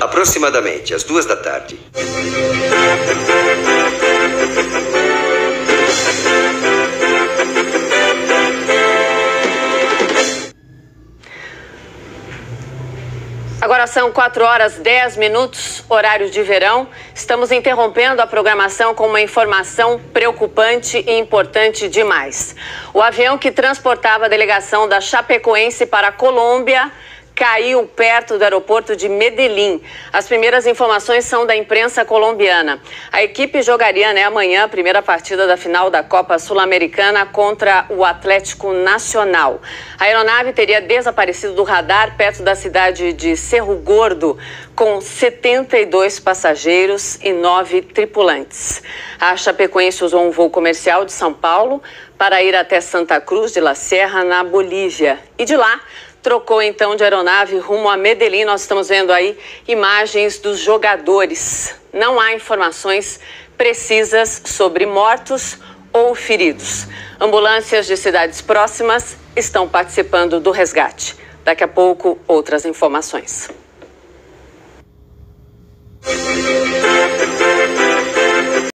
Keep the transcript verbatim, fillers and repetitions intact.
aproximadamente às duas da tarde. Agora são quatro horas e dez minutos, horário de verão. Estamos interrompendo a programação com uma informação preocupante e importante demais. O avião que transportava a delegação da Chapecoense para a Colômbia caiu perto do aeroporto de Medellín. As primeiras informações são da imprensa colombiana. A equipe jogaria, né, amanhã a primeira partida da final da Copa Sul-Americana contra o Atlético Nacional. A aeronave teria desaparecido do radar perto da cidade de Cerro Gordo, com setenta e dois passageiros e nove tripulantes. A Chapecoense usou um voo comercial de São Paulo para ir até Santa Cruz de la Sierra, na Bolívia. E de lá, trocou então de aeronave rumo a Medellín. Nós estamos vendo aí imagens dos jogadores. Não há informações precisas sobre mortos ou feridos. Ambulâncias de cidades próximas estão participando do resgate. Daqui a pouco, outras informações.